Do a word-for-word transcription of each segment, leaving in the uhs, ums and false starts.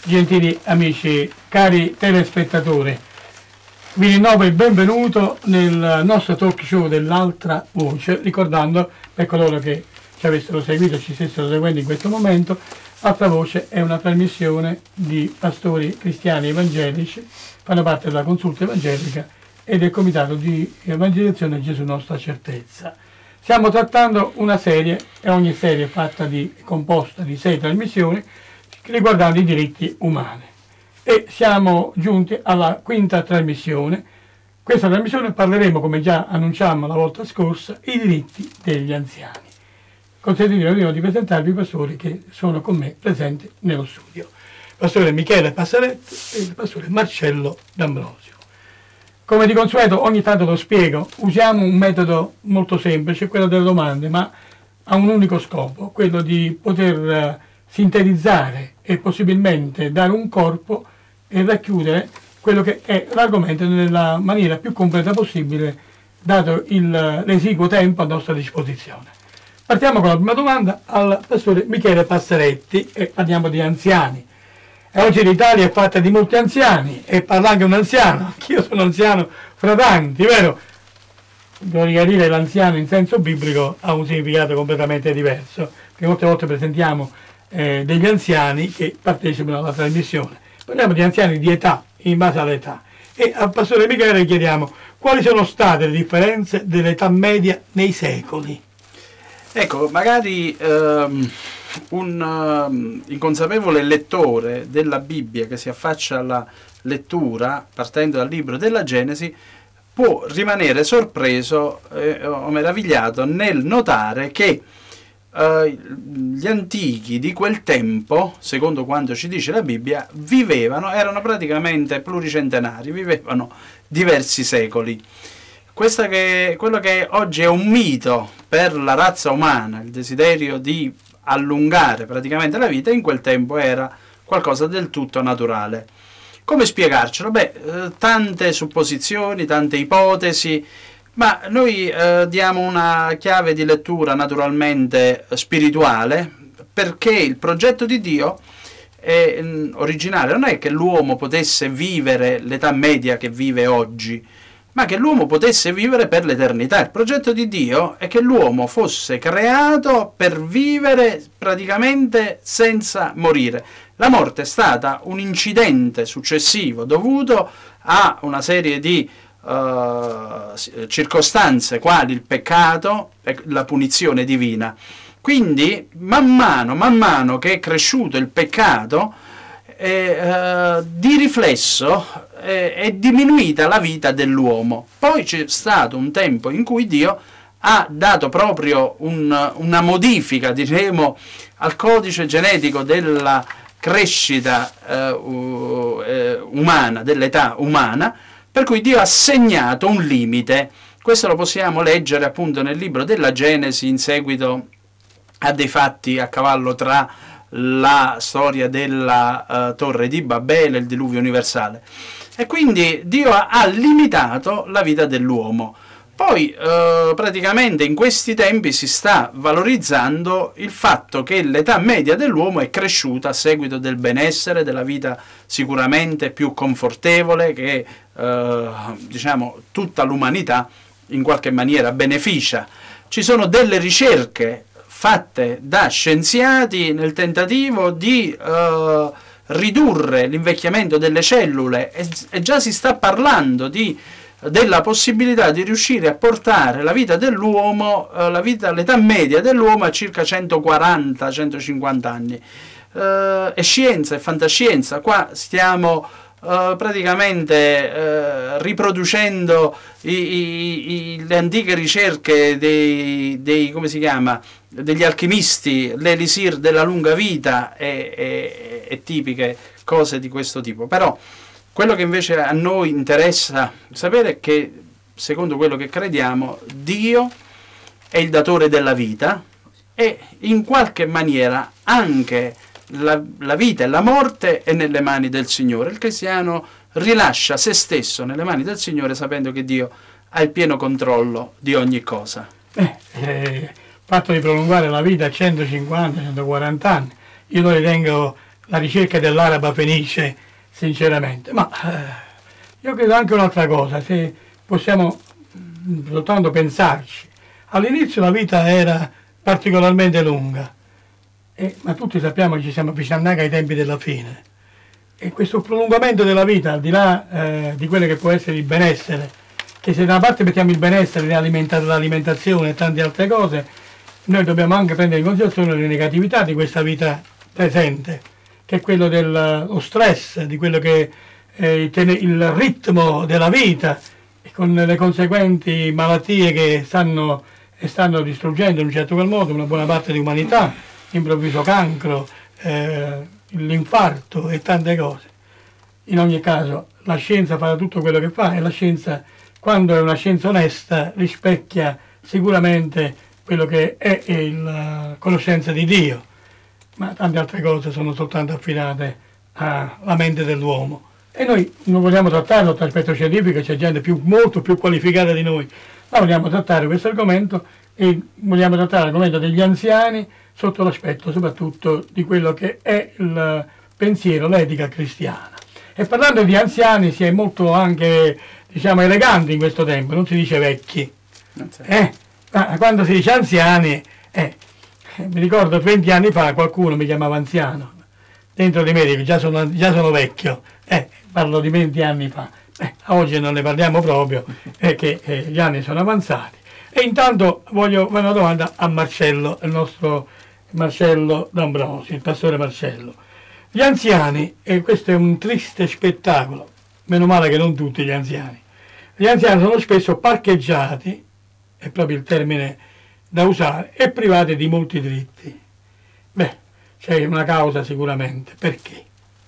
gentili amici, cari telespettatori, vi rinnovo il benvenuto nel nostro talk show dell'altra voce, ricordando per coloro che ci avessero seguito e ci stessero seguendo in questo momento, Altra Voce è una trasmissione di pastori cristiani evangelici, fanno parte della Consulta Evangelica e del Comitato di Evangelizzazione Gesù Nostra Certezza. Stiamo trattando una serie, e ogni serie è fatta di, composta di sei trasmissioni, riguardanti i diritti umani. E siamo giunti alla quinta trasmissione. Questa trasmissione parleremo, come già annunciammo la volta scorsa, i diritti degli anziani. Consentitemi di presentarvi i pastori che sono con me presenti nello studio. Il pastore Michele Passaretti e il pastore Marcello D'Ambrosio. Come di consueto, ogni tanto lo spiego, usiamo un metodo molto semplice, quello delle domande, ma ha un unico scopo, quello di poter sintetizzare e possibilmente dare un corpo e racchiudere quello che è l'argomento nella maniera più completa possibile, dato il, l'esiguo tempo a nostra disposizione. Partiamo con la prima domanda al pastore Michele Passaretti e parliamo di anziani. E oggi l'Italia è fatta di molti anziani e parla anche un anziano, anch'io sono anziano fra tanti, vero? Bisogna dire l'anziano in senso biblico ha un significato completamente diverso, perché molte volte presentiamo eh, degli anziani che partecipano alla trasmissione. Parliamo di anziani di età, in base all'età. E al pastore Michele chiediamo quali sono state le differenze dell'età media nei secoli. Ecco, magari um, un um, inconsapevole lettore della Bibbia che si affaccia alla lettura partendo dal libro della Genesi può rimanere sorpreso eh, o meravigliato nel notare che eh, gli antichi di quel tempo, secondo quanto ci dice la Bibbia, vivevano, erano praticamente pluricentenari, vivevano diversi secoli. Questa che, quello che oggi è un mito per la razza umana, il desiderio di allungare praticamente la vita, in quel tempo era qualcosa del tutto naturale. Come spiegarcelo? Beh, eh, tante supposizioni, tante ipotesi, ma noi eh, diamo una chiave di lettura naturalmente spirituale, perché il progetto di Dio è, mh, originale non è che l'uomo potesse vivere l'età media che vive oggi, ma che l'uomo potesse vivere per l'eternità. Il progetto di Dio è che l'uomo fosse creato per vivere praticamente senza morire. La morte è stata un incidente successivo dovuto a una serie di uh, circostanze, quali il peccato e la punizione divina. Quindi, man mano, man mano che è cresciuto il peccato, eh, uh, di riflesso è diminuita la vita dell'uomo. Poi c'è stato un tempo in cui Dio ha dato proprio un, una modifica, diremo, al codice genetico della crescita eh, umana, dell'età umana, per cui Dio ha segnato un limite. Questo lo possiamo leggere appunto nel libro della Genesi, in seguito a dei fatti a cavallo tra la storia della uh, torre di Babele e il diluvio universale. E quindi Dio ha, ha limitato la vita dell'uomo. Poi eh, praticamente in questi tempi si sta valorizzando il fatto che l'età media dell'uomo è cresciuta a seguito del benessere, della vita sicuramente più confortevole, che eh, diciamo tutta l'umanità in qualche maniera beneficia. Ci sono delle ricerche fatte da scienziati nel tentativo di eh, ridurre l'invecchiamento delle cellule e, e già si sta parlando di, della possibilità di riuscire a portare la vita dell'uomo, eh, la vita, l'età media dell'uomo a circa centoquaranta centocinquanta anni. Eh, è scienza, è fantascienza, qua stiamo eh, praticamente eh, riproducendo i, i, i, le antiche ricerche dei, dei, come si chiama, degli alchimisti, l'elisir della lunga vita e, e, e tipiche cose di questo tipo. Però quello che invece a noi interessa sapere è che, secondo quello che crediamo, Dio è il datore della vita e in qualche maniera anche la, la vita e la morte è nelle mani del Signore. Il cristiano rilascia se stesso nelle mani del Signore, sapendo che Dio ha il pieno controllo di ogni cosa. Eh, eh, il fatto di prolungare la vita a centocinquanta centoquaranta anni, io lo ritengo la ricerca dell'araba fenice, sinceramente. Ma eh, io credo anche un'altra cosa, se possiamo soltanto pensarci. All'inizio la vita era particolarmente lunga, eh, ma tutti sappiamo che ci siamo avvicinati ai tempi della fine. E questo prolungamento della vita, al di là eh, di quello che può essere il benessere, che se da una parte mettiamo il benessere, l'alimentazione e tante altre cose, noi dobbiamo anche prendere in considerazione le negatività di questa vita presente, che è quello dello stress, di quello che è il ritmo della vita, e con le conseguenti malattie che stanno, stanno distruggendo in un certo qual modo una buona parte dell'umanità, l'improvviso cancro, eh, l'infarto e tante cose. In ogni caso la scienza fa tutto quello che fa, e la scienza, quando è una scienza onesta, rispecchia sicuramente quello che è la conoscenza di Dio, ma tante altre cose sono soltanto affidate alla mente dell'uomo. E noi non vogliamo trattare sotto l'aspetto scientifico, c'è gente più, molto più qualificata di noi, ma vogliamo trattare questo argomento, e vogliamo trattare l'argomento degli anziani sotto l'aspetto soprattutto di quello che è il pensiero, l'etica cristiana. E parlando di anziani si è molto anche, diciamo, eleganti in questo tempo, non si dice vecchi. Eh? Ma quando si dice anziani, eh, mi ricordo venti anni fa qualcuno mi chiamava anziano, dentro di me dico già sono, già sono vecchio, eh, parlo di venti anni fa. Eh, oggi non ne parliamo proprio, perché eh, gli anni sono avanzati. E intanto voglio fare una domanda a Marcello, il nostro Marcello D'Ambrosi, il pastore Marcello. Gli anziani, e questo è un triste spettacolo, meno male che non tutti gli anziani, gli anziani sono spesso parcheggiati, è proprio il termine da usare, e privati di molti diritti. Beh, c'è una causa sicuramente. Perché?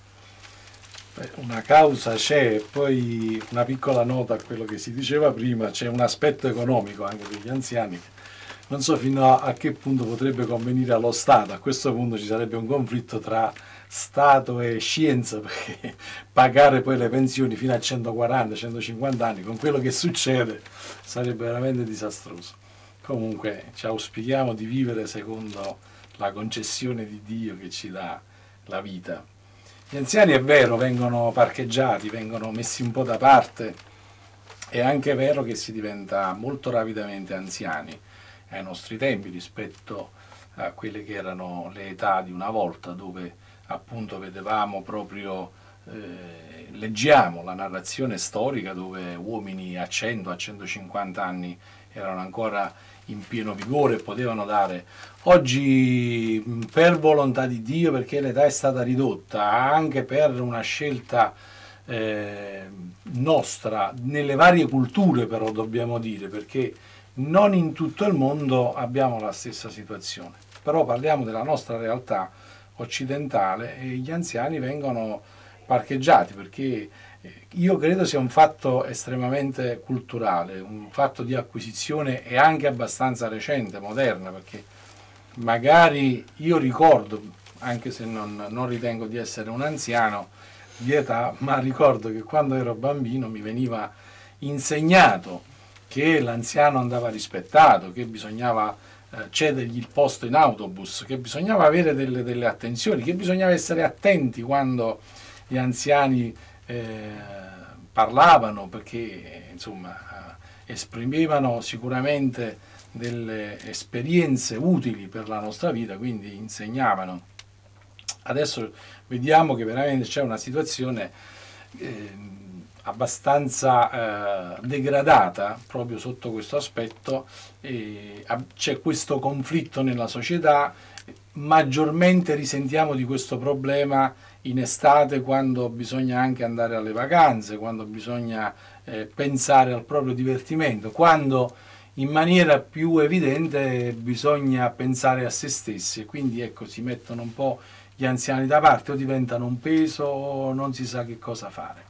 Una causa c'è, poi una piccola nota a quello che si diceva prima, c'è un aspetto economico anche degli anziani. Non so fino a, a che punto potrebbe convenire allo Stato. A questo punto ci sarebbe un conflitto tra Stato e scienza, perché pagare poi le pensioni fino a centoquaranta centocinquanta anni con quello che succede sarebbe veramente disastroso. Comunque ci auspichiamo di vivere secondo la concessione di Dio che ci dà la vita. Gli anziani, è vero, vengono parcheggiati, vengono messi un po' da parte. È anche vero che si diventa molto rapidamente anziani ai nostri tempi rispetto a quelle che erano le età di una volta, dove appunto vedevamo proprio, eh, leggiamo la narrazione storica dove uomini a cento a centocinquanta anni erano ancora in pieno vigore e potevano dare. Oggi, per volontà di Dio, perché l'età è stata ridotta, anche per una scelta eh, nostra, nelle varie culture però dobbiamo dire, perché non in tutto il mondo abbiamo la stessa situazione, però parliamo della nostra realtà occidentale, e gli anziani vengono parcheggiati perché io credo sia un fatto estremamente culturale, un fatto di acquisizione e anche abbastanza recente, moderna, perché magari io ricordo, anche se non, non ritengo di essere un anziano di età, ma ricordo che quando ero bambino mi veniva insegnato che l'anziano andava rispettato, che bisognava eh, cedergli il posto in autobus, che bisognava avere delle, delle attenzioni, che bisognava essere attenti quando gli anziani eh, parlavano, perché insomma eh, esprimevano sicuramente delle esperienze utili per la nostra vita, quindi insegnavano. Adesso vediamo che veramente c'è una situazione eh, abbastanza eh, degradata proprio sotto questo aspetto, eh, c'è questo conflitto nella società, maggiormente risentiamo di questo problema in estate, quando bisogna anche andare alle vacanze, quando bisogna eh, pensare al proprio divertimento, quando in maniera più evidente bisogna pensare a se stessi, quindi ecco, si mettono un po' gli anziani da parte, o diventano un peso o non si sa che cosa fare.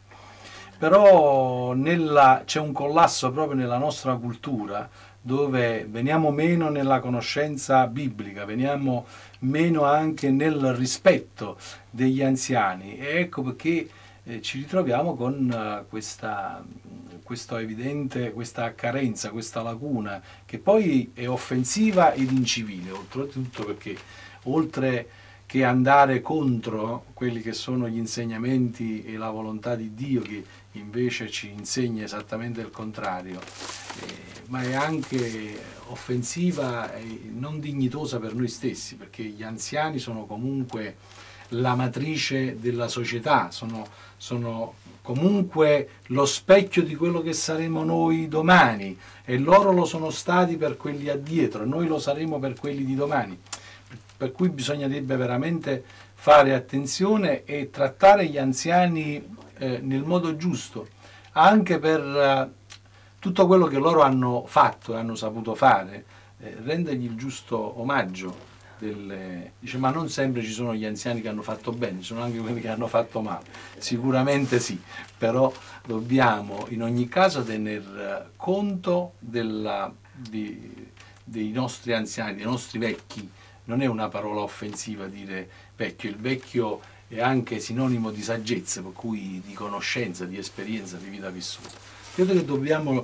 Però c'è un collasso proprio nella nostra cultura, dove veniamo meno nella conoscenza biblica, veniamo meno anche nel rispetto degli anziani, e ecco perché eh, ci ritroviamo con uh, questa, questo evidente, questa carenza, questa lacuna, che poi è offensiva ed incivile, oltretutto, perché oltre che andare contro quelli che sono gli insegnamenti e la volontà di Dio, che invece ci insegna esattamente il contrario, eh, ma è anche offensiva e non dignitosa per noi stessi, perché gli anziani sono comunque la matrice della società, sono, sono comunque lo specchio di quello che saremo noi domani, e loro lo sono stati per quelli addietro, noi lo saremo per quelli di domani. Per cui bisognerebbe veramente fare attenzione e trattare gli anziani eh, nel modo giusto, anche per eh, tutto quello che loro hanno fatto e hanno saputo fare, eh, rendergli il giusto omaggio. Delle, dice, ma non sempre ci sono gli anziani che hanno fatto bene, ci sono anche quelli che hanno fatto male, sicuramente sì, però dobbiamo in ogni caso tener conto della, di, dei nostri anziani, dei nostri vecchi. Non è una parola offensiva dire vecchio, il vecchio è anche sinonimo di saggezza, per cui di conoscenza, di esperienza, di vita vissuta. Credo che dobbiamo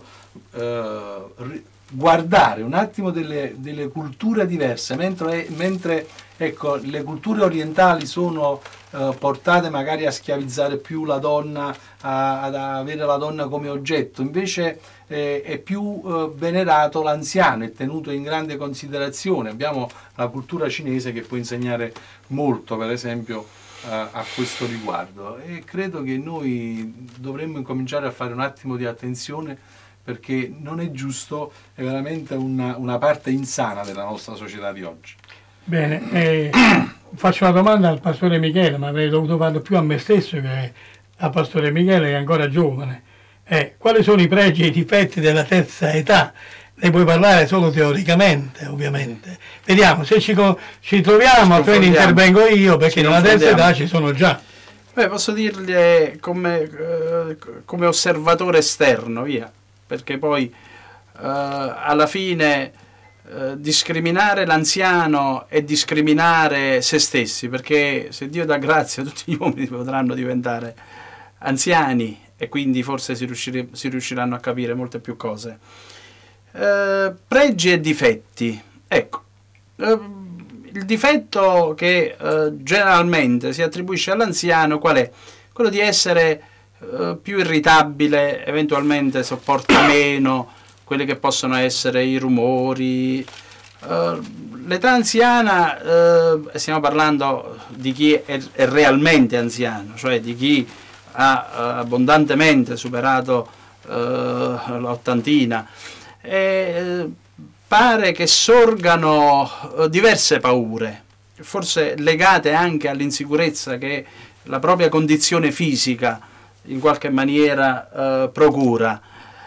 eh, guardare un attimo delle, delle culture diverse, mentre, mentre ecco, le culture orientali sono eh, portate magari a schiavizzare più la donna, a, ad avere la donna come oggetto, invece eh, è più eh, venerato l'anziano, è tenuto in grande considerazione. Abbiamo la cultura cinese che può insegnare molto, per esempio, eh, a questo riguardo, e credo che noi dovremmo incominciare a fare un attimo di attenzione, perché non è giusto, è veramente una, una parte insana della nostra società di oggi. Bene, eh, faccio una domanda al pastore Michele, ma avrei dovuto farlo più a me stesso che al pastore Michele, che è ancora giovane. Eh, quali sono i pregi e i difetti della terza età? Ne puoi parlare solo teoricamente, ovviamente. Sì. Vediamo, se ci, ci troviamo, altrimenti intervengo io, perché nella terza età ci sono già. Beh, posso dirgli come, eh, come osservatore esterno, via. Perché poi eh, alla fine eh, discriminare l'anziano è discriminare se stessi, perché se Dio dà grazia tutti gli uomini potranno diventare anziani e quindi forse si, riuscire, si riusciranno a capire molte più cose. Eh, pregi e difetti. Ecco, eh, il difetto che eh, generalmente si attribuisce all'anziano qual è? Quello di essere Uh, più irritabile, eventualmente sopporta meno quelli che possono essere i rumori. Uh, l'età anziana, uh, stiamo parlando di chi è, è realmente anziano, cioè di chi ha uh, abbondantemente superato uh, l'ottantina, e uh, pare che sorgano uh, diverse paure, forse legate anche all'insicurezza che la propria condizione fisica in qualche maniera eh, procura,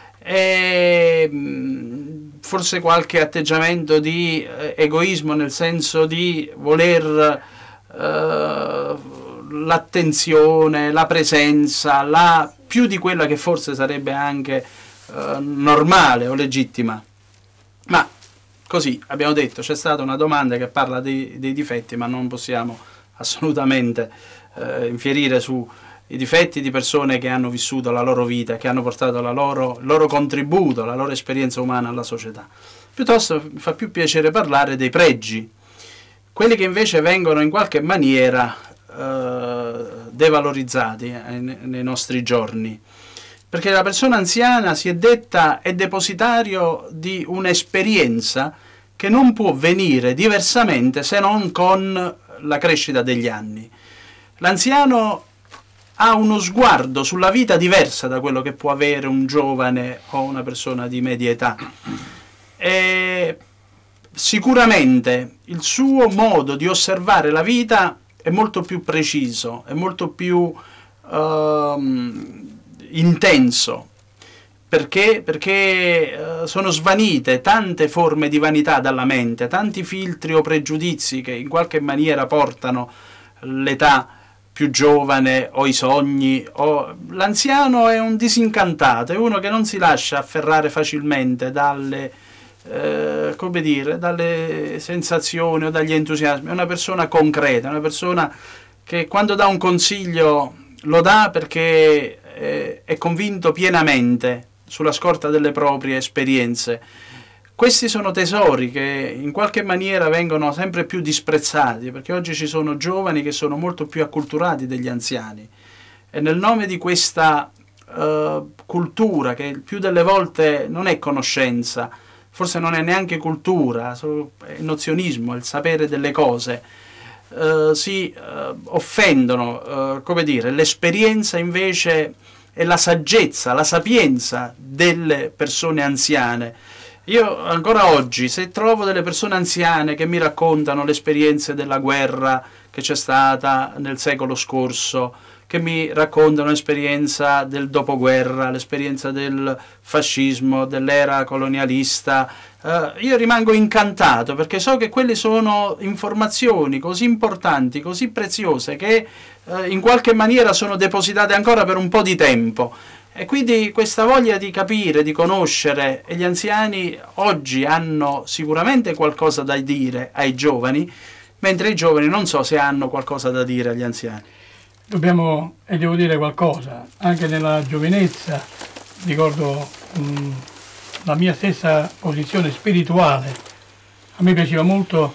e mh, forse qualche atteggiamento di eh, egoismo, nel senso di voler eh, l'attenzione, la presenza, la, più di quella che forse sarebbe anche eh, normale o legittima. Ma così abbiamo detto, c'è stata una domanda che parla dei, dei difetti, ma non possiamo assolutamente eh, infierire su i difetti di persone che hanno vissuto la loro vita, che hanno portato la loro, il loro contributo, la loro esperienza umana alla società. Piuttosto mi fa più piacere parlare dei pregi, quelli che invece vengono in qualche maniera eh, devalorizzati eh, nei nostri giorni. Perché la persona anziana, si è detta, è depositario di un'esperienza che non può venire diversamente se non con la crescita degli anni. L'anziano ha uno sguardo sulla vita diversa da quello che può avere un giovane o una persona di media età. E sicuramente il suo modo di osservare la vita è molto più preciso, è molto più uh, intenso. Perché? Perché uh, sono svanite tante forme di vanità dalla mente, tanti filtri o pregiudizi che in qualche maniera portano l'età più giovane o i sogni. O... L'anziano è un disincantato, è uno che non si lascia afferrare facilmente dalle, eh, come dire, dalle sensazioni o dagli entusiasmi. È una persona concreta, è una persona che quando dà un consiglio lo dà perché eh, è convinto pienamente sulla scorta delle proprie esperienze. questi sono tesori che in qualche maniera vengono sempre più disprezzati, perché oggi ci sono giovani che sono molto più acculturati degli anziani, e nel nome di questa uh, cultura, che il più delle volte non è conoscenza, forse non è neanche cultura, è nozionismo, il sapere delle cose, uh, si uh, offendono, uh, come dire, l'esperienza invece e la saggezza, la sapienza delle persone anziane. Io ancora oggi, se trovo delle persone anziane che mi raccontano le esperienze della guerra che c'è stata nel secolo scorso, che mi raccontano l'esperienza del dopoguerra, l'esperienza del fascismo, dell'era colonialista, eh, io rimango incantato, perché so che quelle sono informazioni così importanti, così preziose, che eh, in qualche maniera sono depositate ancora per un po' di tempo. E quindi questa voglia di capire, di conoscere, e gli anziani oggi hanno sicuramente qualcosa da dire ai giovani, mentre i giovani non so se hanno qualcosa da dire agli anziani. Dobbiamo, e devo dire qualcosa, anche nella giovinezza, ricordo mh, la mia stessa posizione spirituale. A me piaceva molto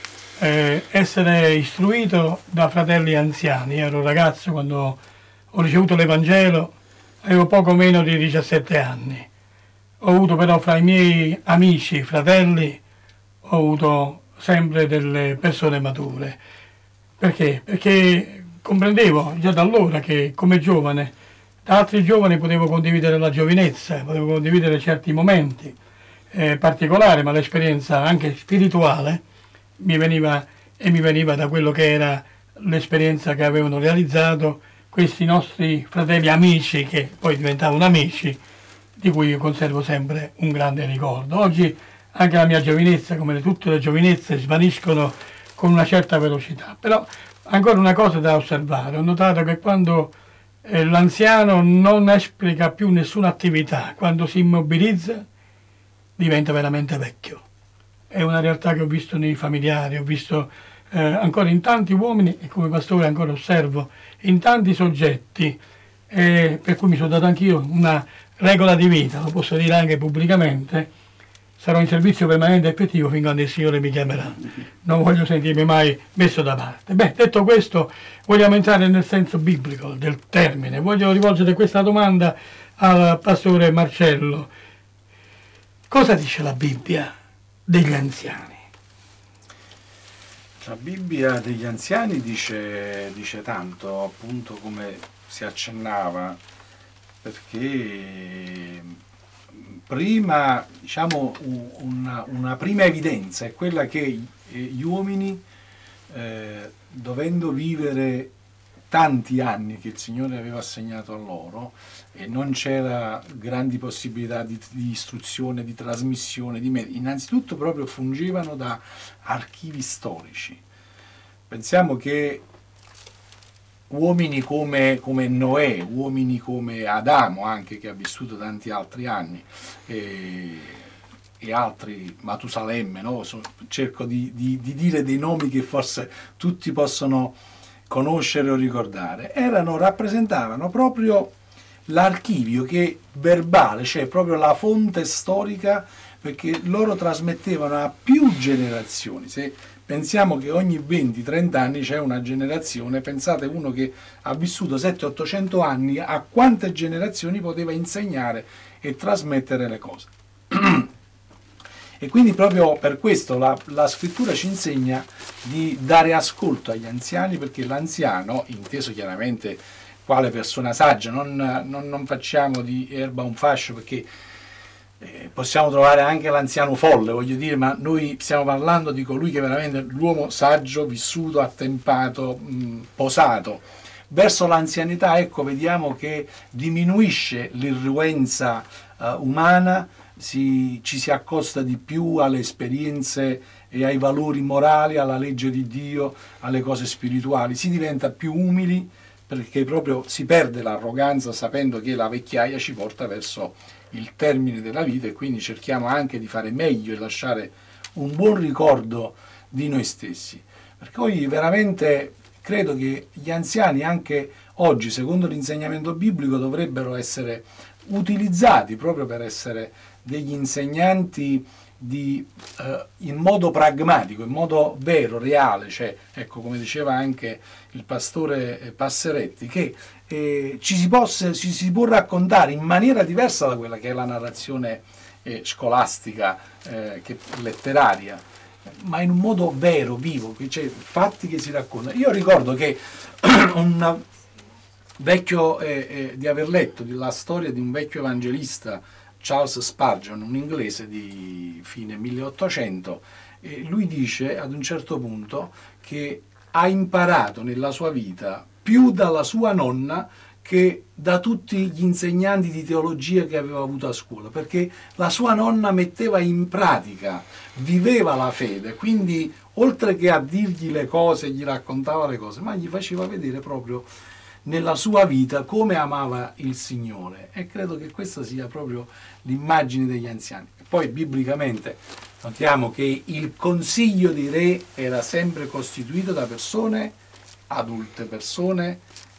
eh, essere istruito da fratelli anziani. Io ero ragazzo quando ho ricevuto l'Evangelo, avevo poco meno di diciassette anni. Ho avuto però fra i miei amici, fratelli, ho avuto sempre delle persone mature. Perché? Perché comprendevo già da allora che come giovane, da altri giovani potevo condividere la giovinezza, potevo condividere certi momenti eh, particolari, ma l'esperienza anche spirituale mi veniva e mi veniva da quello che era l'esperienza che avevano realizzato questi nostri fratelli amici, che poi diventavano amici, di cui io conservo sempre un grande ricordo. Oggi anche la mia giovinezza, come tutte le giovinezze, svaniscono con una certa velocità. Però ancora una cosa da osservare, ho notato che quando eh, l'anziano non esplica più nessuna attività, quando si immobilizza, diventa veramente vecchio. È una realtà che ho visto nei familiari, ho visto eh, ancora in tanti uomini, e come pastore ancora osservo, in tanti soggetti, eh, per cui mi sono dato anch'io una regola di vita, lo posso dire anche pubblicamente: sarò in servizio permanente e effettivo fin quando il Signore mi chiamerà. Non voglio sentirmi mai messo da parte. Beh, detto questo, vogliamo entrare nel senso biblico del termine. Voglio rivolgere questa domanda al pastore Marcello. Cosa dice la Bibbia degli anziani? La Bibbia degli anziani dice, dice tanto, appunto, come si accennava, perché prima, diciamo, una, una prima evidenza è quella che gli uomini, eh, dovendo vivere tanti anni che il Signore aveva assegnato a loro, e non c'era grandi possibilità di, di istruzione, di trasmissione, di mezzi, innanzitutto proprio fungevano da archivi storici. Pensiamo che uomini come, come Noè, uomini come Adamo, anche, che ha vissuto tanti altri anni, e, e altri, Matusalemme, no? So, cerco di, di, di dire dei nomi che forse tutti possono conoscere o ricordare, erano, rappresentavano proprio l'archivio che verbale, cioè proprio la fonte storica, perché loro trasmettevano a più generazioni. Se pensiamo che ogni venti trenta anni c'è una generazione, pensate, uno che ha vissuto settecento ottocento anni, a quante generazioni poteva insegnare e trasmettere le cose. E quindi proprio per questo la, la scrittura ci insegna di dare ascolto agli anziani, perché l'anziano, inteso chiaramente quale persona saggia, non, non, non facciamo di erba un fascio, perché eh, possiamo trovare anche l'anziano folle, voglio dire, ma noi stiamo parlando di colui che è veramente l'uomo saggio, vissuto, attempato, mh, posato. Verso l'anzianità, ecco, vediamo che diminuisce l'irruenza uh, umana, si, ci si accosta di più alle esperienze e ai valori morali, alla legge di Dio, alle cose spirituali, si diventa più umili, perché proprio si perde l'arroganza sapendo che la vecchiaia ci porta verso il termine della vita, e quindi cerchiamo anche di fare meglio e lasciare un buon ricordo di noi stessi. Perché poi veramente credo che gli anziani anche oggi, secondo l'insegnamento biblico, dovrebbero essere utilizzati proprio per essere degli insegnanti di, eh, in modo pragmatico, in modo vero, reale, cioè, ecco, come diceva anche il pastore Passeretti, che eh, ci, si possa, ci si può raccontare in maniera diversa da quella che è la narrazione eh, scolastica, eh, che, letteraria, ma in un modo vero, vivo, cioè fatti che si raccontano. Io ricordo che un vecchio, eh, eh, di aver letto la storia di un vecchio evangelista, Charles Spurgeon, un inglese di fine milleottocento, e lui dice ad un certo punto che ha imparato nella sua vita più dalla sua nonna che da tutti gli insegnanti di teologia che aveva avuto a scuola, perché la sua nonna metteva in pratica, viveva la fede, quindi oltre che a dirgli le cose, gli raccontava le cose, ma gli faceva vedere proprio nella sua vita come amava il Signore, e credo che questa sia proprio l'immagine degli anziani. E poi biblicamente notiamo che il consiglio dei re era sempre costituito da persone adulte, persone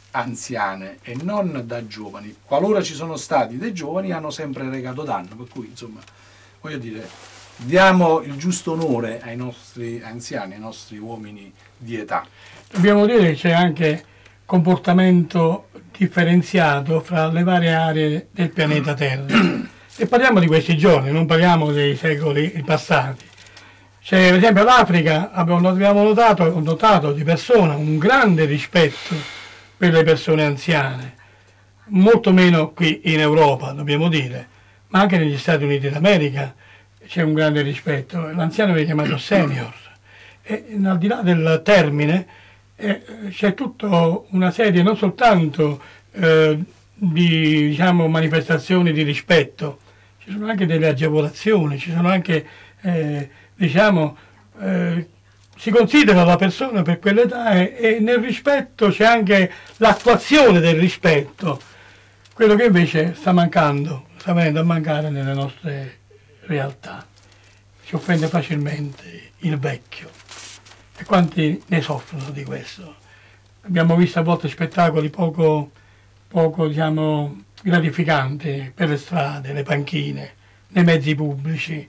anziane e non da giovani. Qualora ci sono stati dei giovani, hanno sempre recato danno, per cui insomma, voglio dire, diamo il giusto onore ai nostri anziani, ai nostri uomini di età. Dobbiamo dire che c'è anche comportamento differenziato fra le varie aree del pianeta Terra. E parliamo di questi giorni, non parliamo dei secoli passati. C'è per esempio l'Africa, abbiamo, abbiamo notato, ho notato di persona un grande rispetto per le persone anziane, molto meno qui in Europa, dobbiamo dire, ma anche negli Stati Uniti d'America c'è un grande rispetto. L'anziano viene chiamato senior, e al di là del termine eh, c'è tutta una serie, non soltanto eh, di diciamo, manifestazioni di rispetto, ci sono anche delle agevolazioni, ci sono anche, eh, diciamo, eh, si considera la persona per quell'età e, e nel rispetto c'è anche l'attuazione del rispetto, quello che invece sta mancando, sta venendo a mancare nelle nostre realtà. Si offende facilmente il vecchio, e quanti ne soffrono di questo. Abbiamo visto a volte spettacoli poco, poco diciamo, gratificanti per le strade, le panchine, nei mezzi pubblici,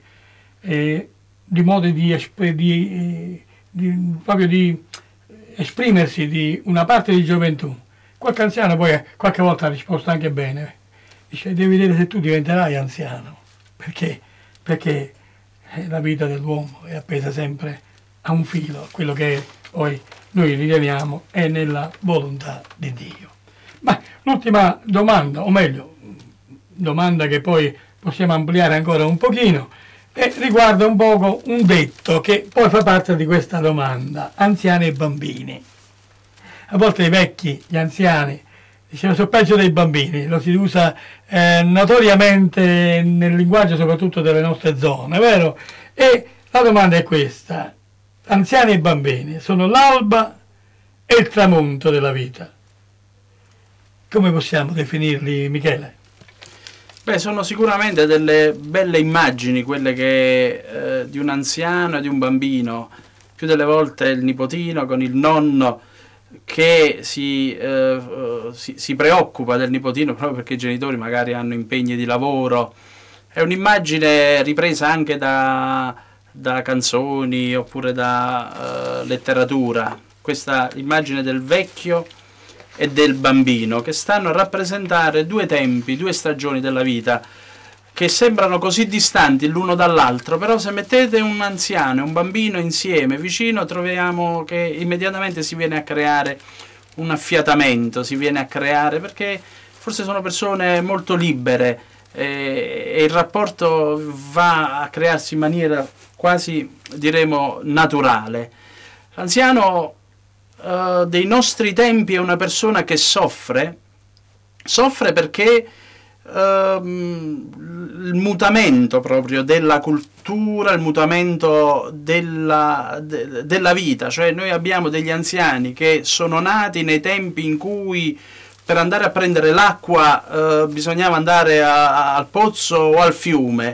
e di modi di, di, di, proprio di esprimersi di una parte di gioventù. Qualche anziano poi qualche volta ha risposto anche bene, dice: devi vedere se tu diventerai anziano, perché, perché la vita dell'uomo è appesa sempre a un filo, quello che poi noi riteniamo è nella volontà di Dio. Ma l'ultima domanda, o meglio, domanda che poi possiamo ampliare ancora un pochino, e riguarda un poco un detto che poi fa parte di questa domanda: anziani e bambini. A volte i vecchi, gli anziani, dicevano sono peggio dei bambini, lo si usa eh, notoriamente nel linguaggio soprattutto delle nostre zone, vero? E la domanda è questa: anziani e bambini sono l'alba e il tramonto della vita. Come possiamo definirli, Michele? Beh, sono sicuramente delle belle immagini quelle che eh, di un anziano e di un bambino, più delle volte il nipotino con il nonno che si, eh, si, si preoccupa del nipotino proprio perché i genitori magari hanno impegni di lavoro. È un'immagine ripresa anche da, da canzoni oppure da eh, letteratura, questa immagine del vecchio e del bambino, che stanno a rappresentare due tempi, due stagioni della vita che sembrano così distanti l'uno dall'altro, però se mettete un anziano e un bambino insieme, vicino, troviamo che immediatamente si viene a creare un affiatamento, si viene a creare, perché forse sono persone molto libere e, e il rapporto va a crearsi in maniera quasi, diremo, naturale. L'anziano Uh, dei nostri tempi è una persona che soffre, soffre perché uh, il mutamento proprio della cultura, il mutamento della, de, della vita, cioè noi abbiamo degli anziani che sono nati nei tempi in cui per andare a prendere l'acqua uh, bisognava andare a, a, al pozzo o al fiume.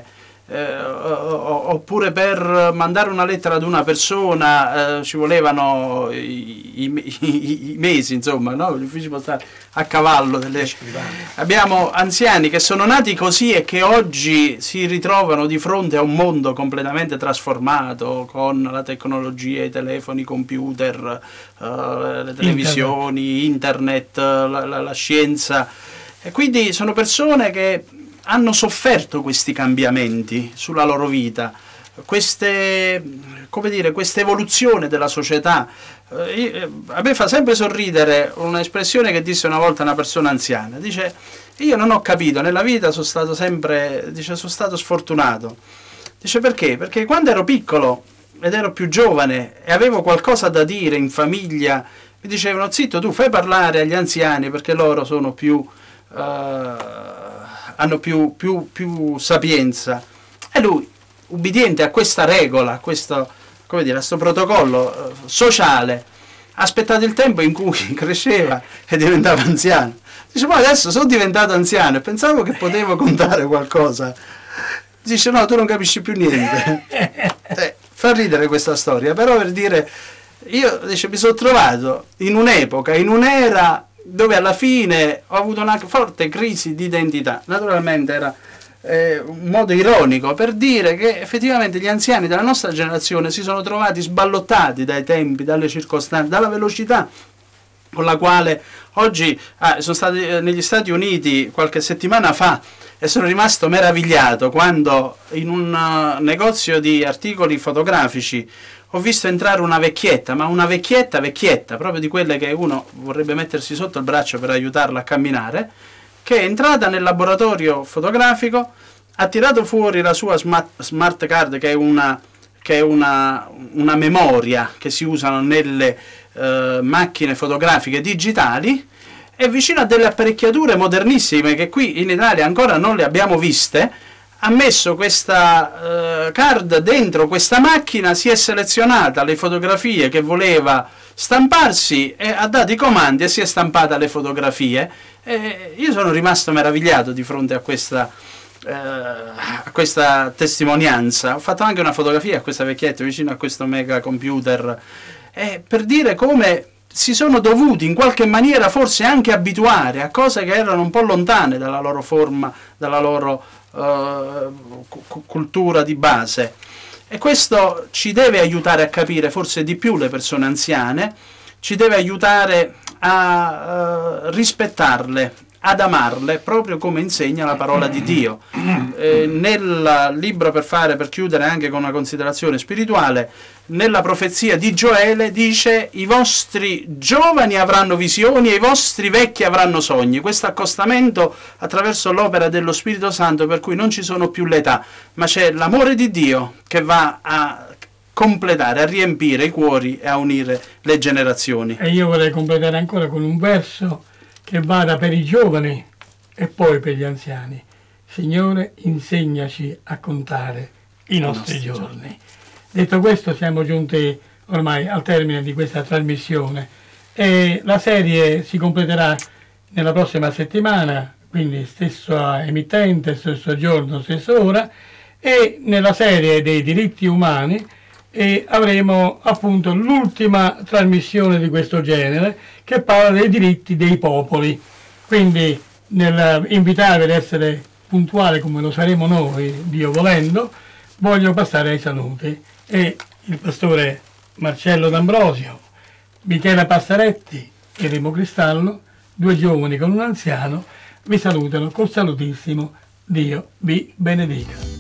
eh, oppure per mandare una lettera ad una persona eh, ci volevano i, i, i, i mesi, insomma, no? Gli uffici postali a cavallo delle... Abbiamo anziani che sono nati così e che oggi si ritrovano di fronte a un mondo completamente trasformato con la tecnologia, i telefoni, i computer, uh, le televisioni, internet, la, la, la scienza, e quindi sono persone che hanno sofferto questi cambiamenti sulla loro vita, queste, come dire, questa evoluzione della società. Eh, a me fa sempre sorridere un'espressione che disse una volta una persona anziana, dice: io non ho capito, nella vita sono stato sempre, dice, sono stato sfortunato. Dice perché? Perché quando ero piccolo ed ero più giovane e avevo qualcosa da dire in famiglia, mi dicevano: zitto, tu fai parlare agli anziani perché loro sono più, uh, hanno più, più, più sapienza. E lui, ubbidiente a questa regola, a questo, come dire, a questo protocollo uh, sociale, ha aspettato il tempo in cui cresceva e diventava anziano. Dice: poi adesso sono diventato anziano e pensavo che potevo contare qualcosa. Dice: no, tu non capisci più niente. Eh, fa ridere questa storia, però per dire, io, dice, mi sono trovato in un'epoca, in un'era dove alla fine ho avuto una forte crisi di identità. Naturalmente era eh, un modo ironico per dire che effettivamente gli anziani della nostra generazione si sono trovati sballottati dai tempi, dalle circostanze, dalla velocità con la quale oggi ah, sono stati eh, negli Stati Uniti qualche settimana fa e sono rimasto meravigliato quando in un uh, negozio di articoli fotografici ho visto entrare una vecchietta, ma una vecchietta vecchietta, proprio di quelle che uno vorrebbe mettersi sotto il braccio per aiutarla a camminare, che è entrata nel laboratorio fotografico, ha tirato fuori la sua smart, smart card, che è una, che è una, una memoria che si usano nelle uh, macchine fotografiche digitali, e vicino a delle apparecchiature modernissime che qui in Italia ancora non le abbiamo viste, ha messo questa uh, card dentro questa macchina, si è selezionata le fotografie che voleva stamparsi e ha dato i comandi e si è stampata le fotografie. E io sono rimasto meravigliato di fronte a questa, uh, a questa testimonianza. Ho fatto anche una fotografia a questa vecchietta vicino a questo mega computer, eh, per dire come si sono dovuti in qualche maniera forse anche abituare a cose che erano un po' lontane dalla loro forma, dalla loro uh, cultura di base. E questo ci deve aiutare a capire forse di più le persone anziane, ci deve aiutare a uh, rispettarle, ad amarle, proprio come insegna la parola di Dio. Eh, nel libro, per fare, per chiudere anche con una considerazione spirituale, nella profezia di Gioele dice: i vostri giovani avranno visioni e i vostri vecchi avranno sogni. Questo accostamento attraverso l'opera dello Spirito Santo, per cui non ci sono più l'età, ma c'è l'amore di Dio che va a completare, a riempire i cuori e a unire le generazioni. E io vorrei completare ancora con un verso che vada per i giovani e poi per gli anziani. Signore, insegnaci a contare i nostri, I nostri giorni. giorni. Detto questo, siamo giunti ormai al termine di questa trasmissione e la serie si completerà nella prossima settimana, quindi stesso emittente, stesso giorno, stessa ora, e nella serie dei diritti umani e avremo appunto l'ultima trasmissione di questo genere che parla dei diritti dei popoli. Quindi nel invitarvi ad essere puntuale come lo saremo noi, Dio volendo, voglio passare ai saluti e il pastore Marcello D'Ambrosio, Michela Passaretti e Remo Cristallo, due giovani con un anziano, vi salutano col salutissimo. Dio vi benedica.